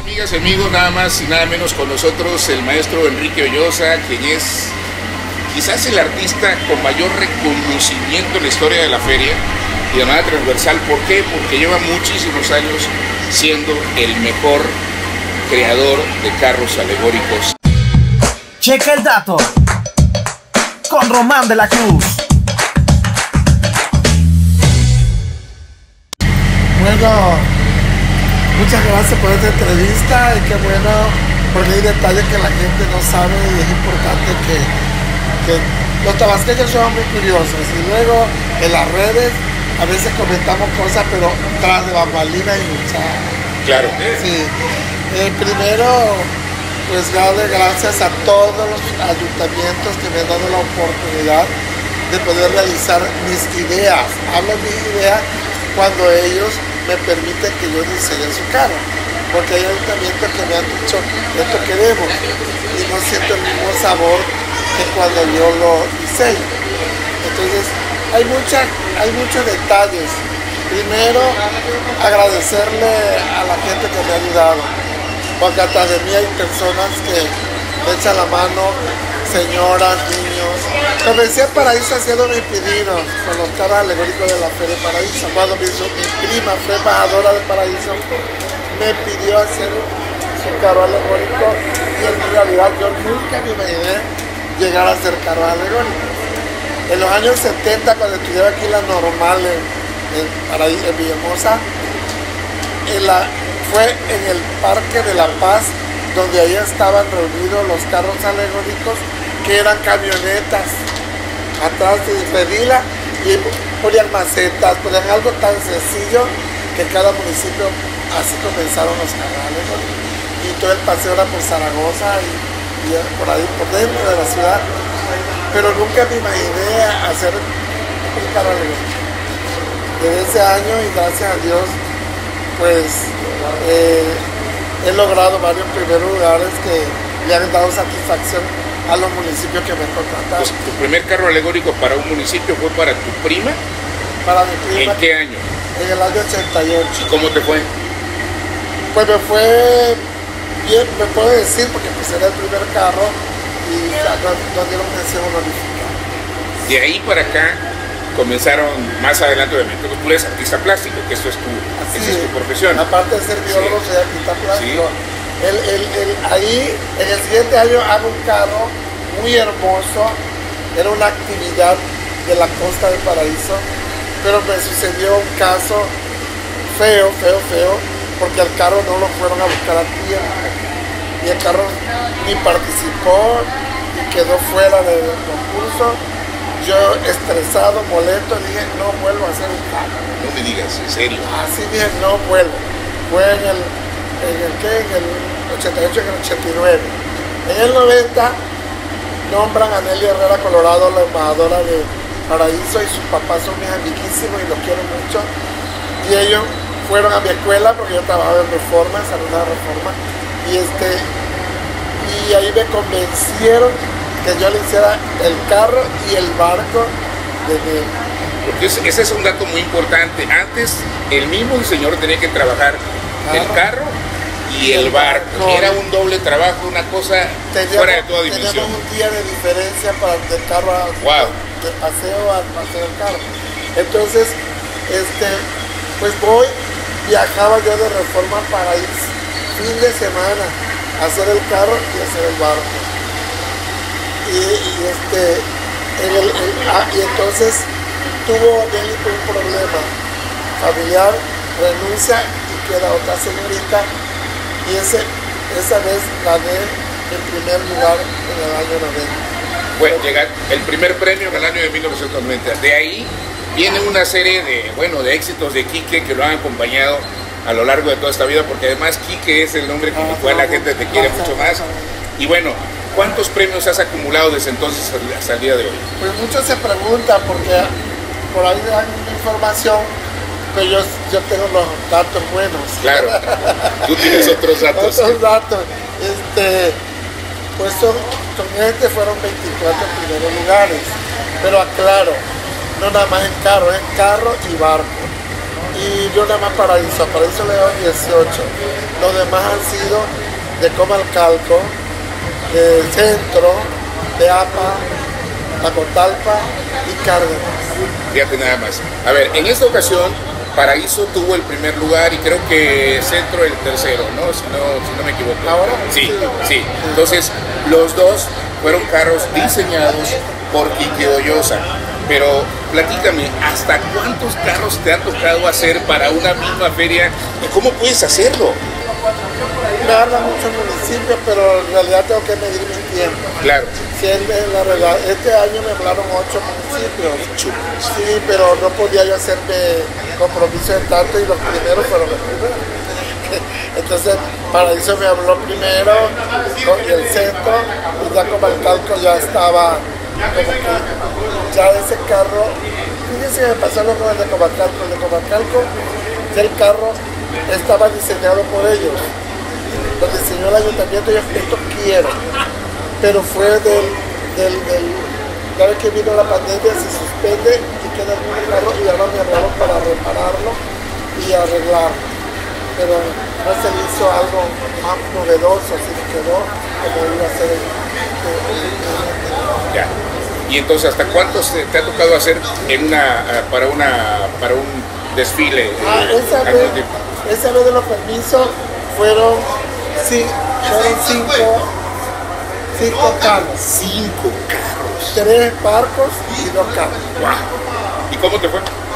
Amigas y amigos, nada más y nada menos con nosotros el maestro Enrique Ollosa, quien es quizás el artista con mayor reconocimiento en la historia de la feria y de manera transversal. ¿Por qué? Porque lleva muchísimos años siendo el mejor creador de carros alegóricos. Checa el dato con Román de la Cruz. Bueno, muchas gracias por esta entrevista y qué bueno, porque hay detalles que la gente no sabe y es importante que los tabasqueños son muy curiosos y luego en las redes a veces comentamos cosas, pero tras de bambalinas y mucha. Claro. Sí. Primero, pues darle gracias a todos los ayuntamientos que me han dado la oportunidad de poder realizar mis ideas. Hablo de mis ideas cuando ellos me permiten que yo diseñe su carro, porque hay ayuntamientos que me han dicho esto queremos y no siento el mismo sabor que cuando yo lo diseño. Entonces hay muchos detalles. Primero, agradecerle a la gente que me ha ayudado, porque atrás de mí hay personas que me echan la mano, señoras, niños. Comencé en Paraíso haciendo mis pininos con los carros alegóricos de la Feria de Paraíso. Cuando mi prima fue embajadora de Paraíso, me pidió hacer su carro alegórico y en realidad yo nunca me imaginé llegar a hacer carros alegóricos. En los años 70, cuando estudiaba aquí la normal en Villahermosa, fue en el Parque de la Paz, donde ahí estaban reunidos los carros alegóricos, que eran camionetas atrás de Redila, y ponían macetas, ponían algo tan sencillo que cada municipio así comenzaron los carros alegóricos. Y todo el paseo era por Zaragoza y por ahí, por dentro de la ciudad. Pero nunca me imaginé hacer un carro alegórico. Desde ese año, y gracias a Dios, pues he logrado varios primeros lugares que le han dado satisfacción a los municipios que me contrataron. Pues, ¿tu primer carro alegórico para un municipio fue para tu prima? Para mi prima. ¿En qué año? En el año 88. ¿Y cómo te fue? Pues me fue bien, me puedo decir, porque pues era el primer carro y no dieron mención honorífica. De ahí para acá comenzaron más adelante, obviamente, tú eres artista plástico, que esto es esa es tu profesión. Aparte de ser biólogo, soy artista plástico. Sí. Ahí, en el siguiente año, hago un carro muy hermoso. Era una actividad de la costa de Paraíso, pero me sucedió un caso feo, porque el carro no lo fueron a buscar a tiempo. Y el carro ni participó y quedó fuera del concurso. Yo, estresado, molesto, dije, no vuelvo a hacer un carro. No me digas, en serio. Así dije, no vuelvo. Fue en el 88, en el 89. En el 90 nombran a Nelly Herrera Colorado la embajadora de Paraíso, y sus papás son mis amiguísimos y los quiero mucho. Y ellos fueron a mi escuela, porque yo trabajaba en Reforma, en Salud de Reforma, y ahí me convencieron que yo le hiciera el carro y el barco de Nelly. Porque ese es un dato muy importante. Antes el mismo diseñador tenía que trabajar el carro y el barco. Era un doble trabajo, una cosa fuera de toda dimensión. Teníamos un día de diferencia para del carro del paseo al paseo del carro. Entonces, pues viajaba yo de Reforma a Paraíso, fin de semana, a hacer el carro y hacer el barco. Y entonces tuvo Nelly un problema familiar, renuncia y queda otra señorita, y esa vez gané el primer lugar en el año 90. Bueno, llega el primer premio en el año de 1990. De ahí viene una serie de éxitos de Quique que lo han acompañado a lo largo de toda esta vida, porque además Quique es el nombre con el cual la gente te quiere mucho más. Y bueno, ¿cuántos premios has acumulado desde entonces hasta el día de hoy? Pues muchos se preguntan, porque por ahí dan información, pero yo tengo los datos buenos. Claro, tú tienes otros datos. Otros datos. Pues fueron 24 primeros lugares, pero aclaro, no nada más en carro, es carro y barco. y yo nada más Paraíso le doy 18. Los demás han sido de Comalcalco, de Centro, de APA, Tacotalpa y Cárdenas. Fíjate nada más. A ver, en esta ocasión Paraíso tuvo el primer lugar y creo que Centro el tercero, ¿no? Si no me equivoco. ¿Ahora? Sí. Entonces, los dos fueron carros diseñados por Quique Ollosa. Pero platícame, ¿hasta cuántos carros te ha tocado hacer para una misma feria y cómo puedes hacerlo? Me habla mucho el municipio, pero en realidad tengo que medir mi tiempo. Claro. Sí, la verdad, este año me hablaron 8 municipios. Sí, pero no podía yo hacerme compromiso de tanto y los primeros fueron los primeros. Entonces, Paraíso me habló primero y el Centro, y ya como el calco ya estaba como que ya ese carro, fíjense que me pasó lo con el de Comalcalco. El de Comalcalco, ya el carro estaba diseñado por ellos. Lo diseñó el ayuntamiento y esto quiero. Pero fue ya ves que vino la pandemia, se suspende y queda el mismo carro y ahora me hablaron para repararlo y arreglarlo. Pero no se le hizo algo más novedoso, así que quedó como iba a ser Ya. Y entonces, ¿hasta cuántos te ha tocado hacer en para un desfile? Esa vez de los permisos fueron 5 carros. 5 carros. 3 barcos y 2 carros. Wow. ¿Y cómo te fue?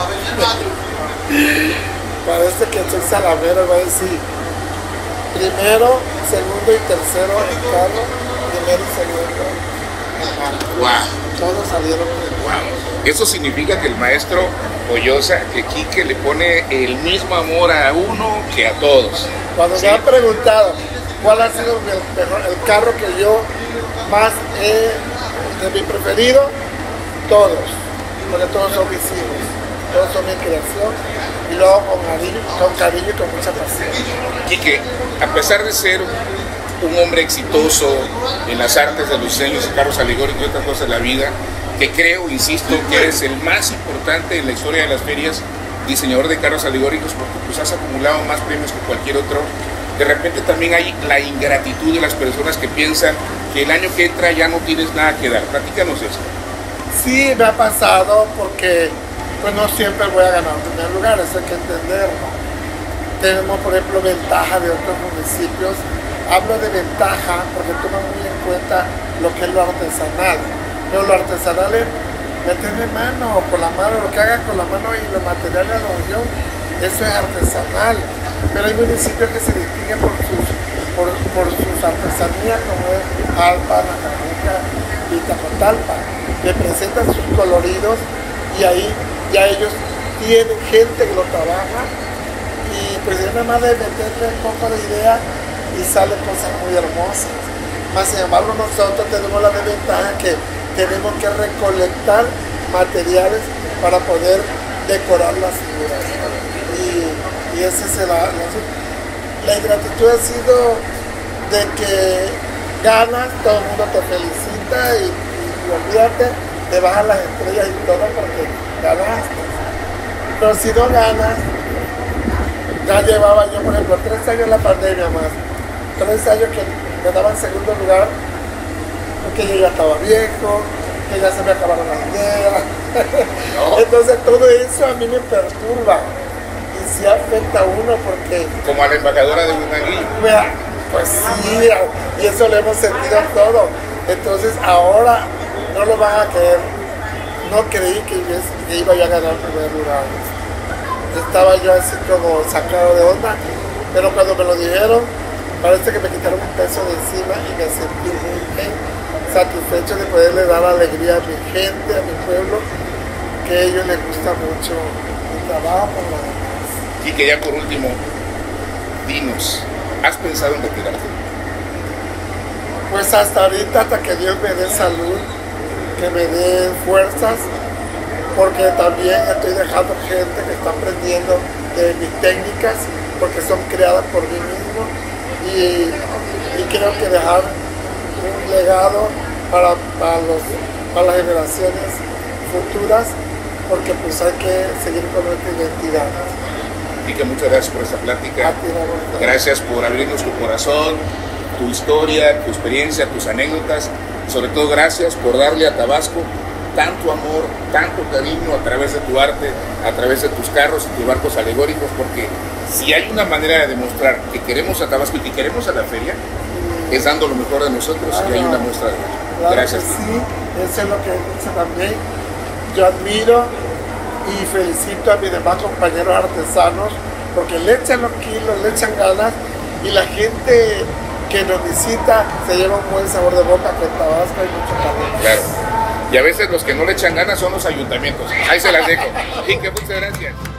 Parece que soy salamero, va a decir. Primero, segundo y tercero en carro, primero y segundo en barco. Wow. Todos salieron bien. Wow. Eso significa que el maestro Ollosa, que Quique le pone el mismo amor a uno que a todos. Cuando ¿Sí? me han preguntado cuál ha sido el carro que yo más de mi preferido, todos, porque todos son mis hijos, todos son mi creación, y luego con cariño y con mucha pasión. Quique, a pesar de ser un hombre exitoso en las artes de los diseños de carros alegóricos y otras cosas de la vida, que creo, insisto, que eres el más importante en la historia de las ferias, diseñador de carros alegóricos, porque pues has acumulado más premios que cualquier otro. De repente también hay la ingratitud de las personas que piensan que el año que entra ya no tienes nada que dar. Platícanos eso. Sí, me ha pasado porque pues no siempre voy a ganar en primer lugar, eso hay que entenderlo. Tenemos, por ejemplo, ventaja de otros municipios. Hablo de ventaja porque toman muy en cuenta lo que es lo artesanal. Pero lo artesanal es meterle mano, con la mano, lo que hagan con la mano y los materiales de la unión, eso es artesanal. Pero hay municipios que se distinguen por sus artesanías, como es Alpa, Nacajuca y Tacotalpa, que presentan sus coloridos y ahí ya ellos tienen gente que lo trabaja y pues es nada más de meterle un poco de idea y salen cosas muy hermosas. Más sin embargo, nosotros tenemos la desventaja que tenemos que recolectar materiales para poder decorar las figuras. Y ese es la ingratitud ha sido de que ganas, todo el mundo te felicita y olvídate, te bajan las estrellas y todo porque ganaste. Pero si no ganas, ya llevaba yo, por ejemplo, 3 años en la pandemia más, 3 años que me daban segundo lugar, porque yo ya estaba viejo, que ya se me acabaron las ideas. No. Entonces todo eso a mí me perturba y sí afecta a uno porque... Como a la embajadora de Bunaguillo. Pues sí, y eso lo hemos sentido todo. Entonces ahora no lo van a creer. No creí que iba yo a ganar el primer lugar. Estaba yo así como sacado de onda, pero cuando me lo dijeron, parece que me quitaron un peso de encima y me sentí muy bien, satisfecho de poderle dar alegría a mi gente, a mi pueblo, que a ellos les gusta mucho mi trabajo con los demás. Y que ya por último, dinos, ¿has pensado en retirarte? Pues hasta ahorita, hasta que Dios me dé salud, que me dé fuerzas, porque también estoy dejando gente que está aprendiendo de mis técnicas, porque son creadas por mí mismo, y creo que dejar un legado para las generaciones futuras, porque pues hay que seguir con nuestra identidad. Quique, muchas gracias por esta plática. A ti, Roberto. Gracias por abrirnos tu corazón, tu historia, tu experiencia, tus anécdotas. Y sobre todo, gracias por darle a Tabasco tanto amor, tanto cariño a través de tu arte, a través de tus carros y tus barcos alegóricos, porque si hay una manera de demostrar que queremos a Tabasco y que queremos a la feria, es dando lo mejor de nosotros, y hay una muestra de ello. Claro Gracias. que sí, eso es lo que dice también. Yo admiro y felicito a mis demás compañeros artesanos porque le echan los kilos, le echan ganas y la gente que nos visita se lleva un buen sabor de boca, que en Tabasco hay mucho calor. Claro. Y a veces los que no le echan ganas son los ayuntamientos. Ahí se las dejo. Quique, muchas gracias.